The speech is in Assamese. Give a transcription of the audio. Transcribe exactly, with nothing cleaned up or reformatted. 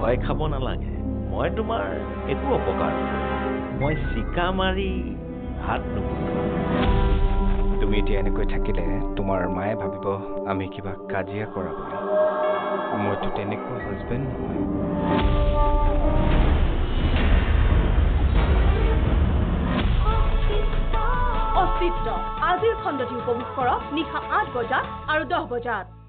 ভয় খাব নালাগে মই তোমাৰ একো অপকাৰ মই চিকা মাৰি হাত নুপুতো তুমি এতিয়া এনেকৈ থাকিলে তোমাৰ মায়ে ভাবিব আমি কিবা কাজিয়া কৰা বুলি মইতো তেনেকুৱা হাজবেণ্ড নহয় অস্তিত্ব আজিৰ খণ্ডটি উপভোগ কৰক নিশা আঠ বজাত আৰু দহ বজাত